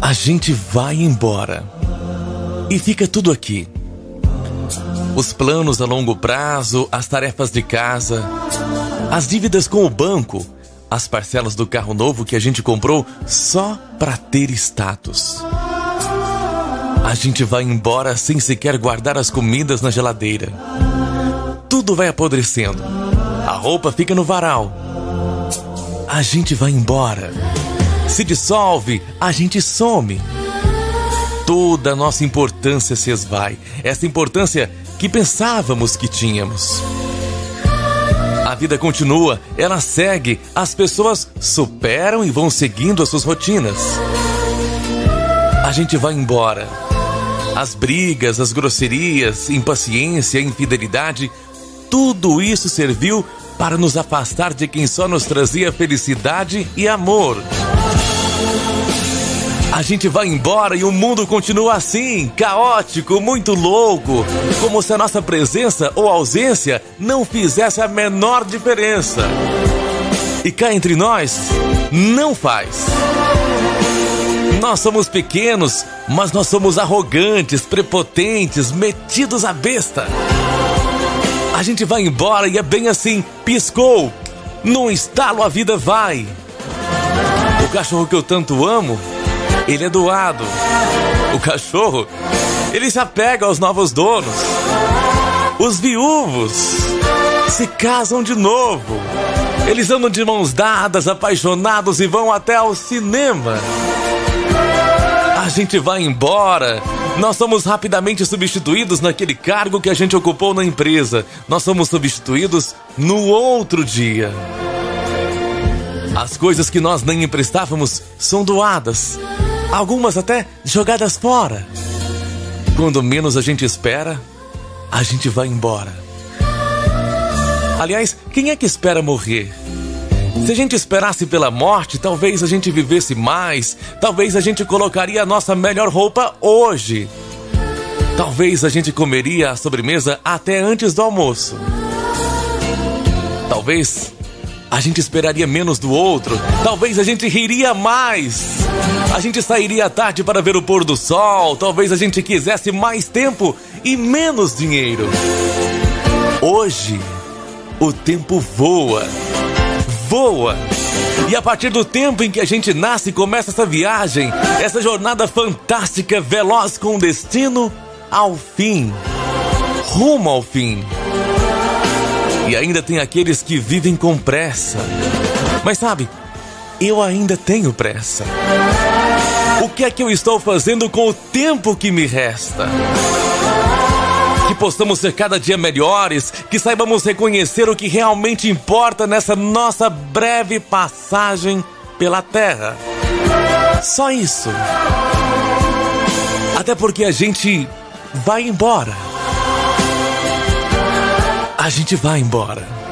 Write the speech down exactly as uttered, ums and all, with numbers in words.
A gente vai embora e fica tudo aqui. Os planos a longo prazo, as tarefas de casa, as dívidas com o banco, as parcelas do carro novo que a gente comprou só para ter status. A gente vai embora sem sequer guardar as comidas na geladeira. Tudo vai apodrecendo. A roupa fica no varal. A gente vai embora. Se dissolve, a gente some. Toda a nossa importância se esvai. Essa importância que pensávamos que tínhamos. A vida continua, ela segue. As pessoas superam e vão seguindo as suas rotinas. A gente vai embora. As brigas, as grosserias, impaciência, infidelidade, tudo isso serviu para nos afastar de quem só nos trazia felicidade e amor. A gente vai embora e o mundo continua assim, caótico, muito louco, como se a nossa presença ou ausência não fizesse a menor diferença. E cá entre nós, não faz. Nós somos pequenos, mas nós somos arrogantes, prepotentes, metidos à besta. A gente vai embora e é bem assim, piscou, num estalo a vida vai. O cachorro que eu tanto amo, ele é doado. O cachorro, ele se apega aos novos donos. Os viúvos se casam de novo. Eles andam de mãos dadas, apaixonados e vão até ao cinema. A gente vai embora. Nós somos rapidamente substituídos naquele cargo que a gente ocupou na empresa. Nós somos substituídos no outro dia. As coisas que nós nem emprestávamos são doadas. Algumas até jogadas fora. Quando menos a gente espera, a gente vai embora. Aliás, quem é que espera morrer? Se a gente esperasse pela morte, talvez a gente vivesse mais. Talvez a gente colocaria a nossa melhor roupa hoje. Talvez a gente comeria a sobremesa até antes do almoço. Talvez a gente esperaria menos do outro. Talvez a gente riria mais. A gente sairia à tarde para ver o pôr do sol. Talvez a gente quisesse mais tempo e menos dinheiro. Hoje, o tempo voa. Voa! E a partir do tempo em que a gente nasce, começa essa viagem, essa jornada fantástica, veloz com destino ao fim. Rumo ao fim. E ainda tem aqueles que vivem com pressa. Mas sabe, eu ainda tenho pressa. O que é que eu estou fazendo com o tempo que me resta? Que possamos ser cada dia melhores, que saibamos reconhecer o que realmente importa nessa nossa breve passagem pela Terra. Só isso. Até porque a gente vai embora. A gente vai embora.